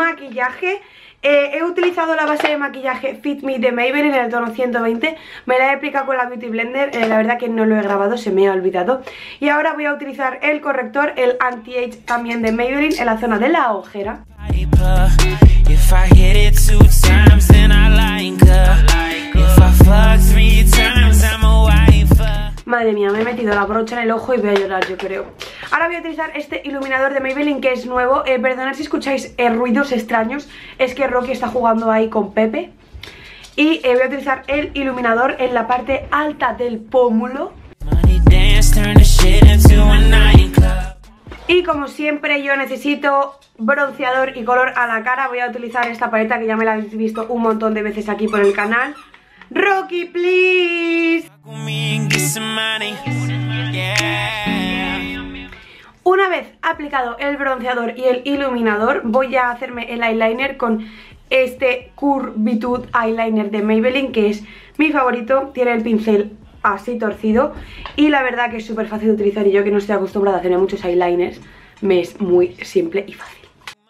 maquillaje. He utilizado la base de maquillaje Fit Me de Maybelline en el tono 120. Me la he aplicado con la Beauty Blender. La verdad que no lo he grabado, se me ha olvidado. Y ahora voy a utilizar el corrector, el Anti-Age también de Maybelline, en la zona de la ojera. Madre mía, me he metido la brocha en el ojo y voy a llorar, yo creo. Ahora voy a utilizar este iluminador de Maybelline que es nuevo. Perdonad si escucháis ruidos extraños. Es que Rocky está jugando ahí con Pepe. Y voy a utilizar el iluminador en la parte alta del pómulo. Y como siempre yo necesito bronceador y color a la cara. Voy a utilizar esta paleta que ya me la habéis visto un montón de veces aquí por el canal. Rocky, please. Una vez aplicado el bronceador y el iluminador, voy a hacerme el eyeliner con este Curvitude Eyeliner de Maybelline, que es mi favorito. Tiene el pincel así torcido y la verdad que es súper fácil de utilizar, y yo que no estoy acostumbrada a hacerme muchos eyeliners, me es muy simple y fácil.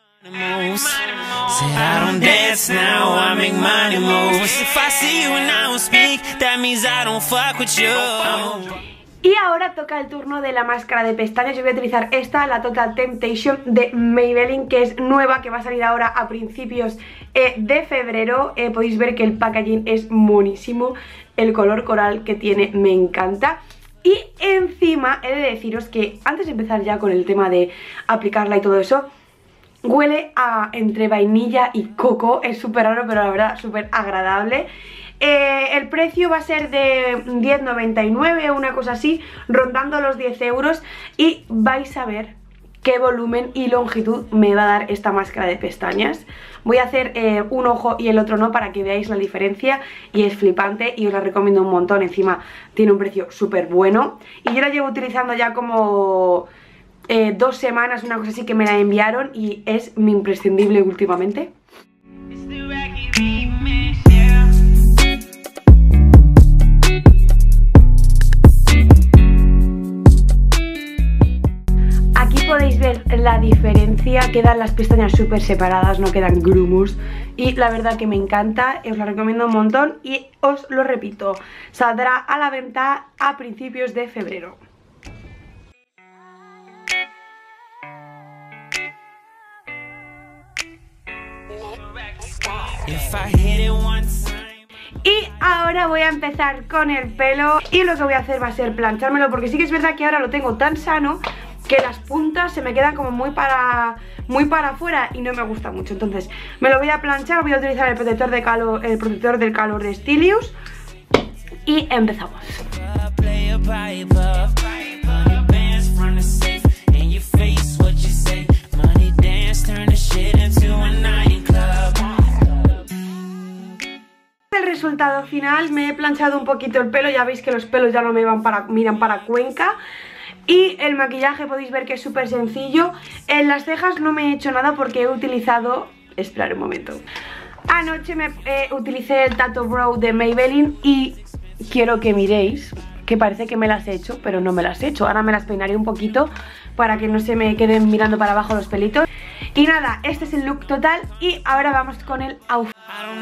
Y ahora toca el turno de la máscara de pestañas. Yo voy a utilizar esta, la Total Temptation de Maybelline, que es nueva, que va a salir ahora a principios de febrero. Podéis ver que el packaging es monísimo. El color coral que tiene me encanta. Y encima he de deciros que antes de empezar ya con el tema de aplicarla y todo eso, huele a entre vainilla y coco. Es súper raro, pero la verdad súper agradable. El precio va a ser de 10,99 o una cosa así, rondando los 10 euros. Y vais a ver qué volumen y longitud me va a dar esta máscara de pestañas. Voy a hacer un ojo y el otro no, para que veáis la diferencia, y es flipante y os la recomiendo un montón. Encima tiene un precio súper bueno y yo la llevo utilizando ya como 2 semanas, una cosa así, que me la enviaron, y es mi imprescindible últimamente. Podéis ver la diferencia, quedan las pestañas súper separadas, no quedan grumos, y la verdad que me encanta, os la recomiendo un montón y os lo repito, saldrá a la venta a principios de febrero. Y ahora voy a empezar con el pelo, y lo que voy a hacer va a ser planchármelo, porque sí que es verdad que ahora lo tengo tan sano que las puntas se me quedan como muy para afuera y no me gusta mucho. Entonces me lo voy a planchar. Voy a utilizar el protector del calor de Stylius y empezamos. El resultado final, me he planchado un poquito el pelo, ya veis que los pelos ya no me miran para Cuenca. Y el maquillaje podéis ver que es súper sencillo. En las cejas no me he hecho nada porque he utilizado... Esperad un momento. Anoche utilicé el Tattoo Brow de Maybelline y quiero que miréis que parece que me las he hecho, pero no me las he hecho. Ahora me las peinaré un poquito para que no se me queden mirando para abajo los pelitos. Y nada, este es el look total y ahora vamos con el outfit.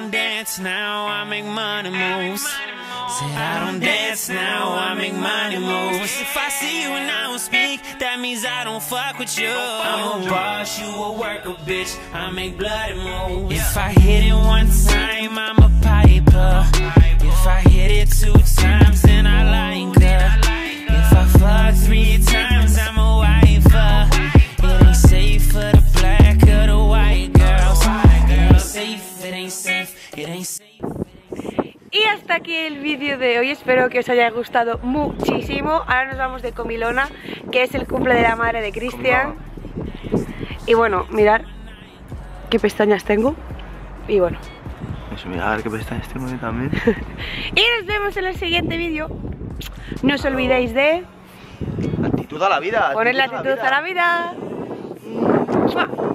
Said I don't dance now, I make money moves. If I see you and I don't speak, that means I don't fuck with you. I'm a boss, you a worker, bitch. I make bloody moves. If I hit it one time, I'm a piper. If I hit it 2 times, then I like her. If I fuck 3 times, I'm a wifer. It ain't safe for the black or the white girls. It ain't safe, it ain't safe, it ain't safe. Y hasta aquí el vídeo de hoy, espero que os haya gustado muchísimo. Ahora nos vamos de comilona, que es el cumple de la madre de Cristian. Y bueno, mirad qué pestañas tengo. Y bueno, eso, mirad qué pestañas tengo yo también. Y nos vemos en el siguiente vídeo. No os olvidéis de... Actitud a la vida. Poner la actitud a la vida.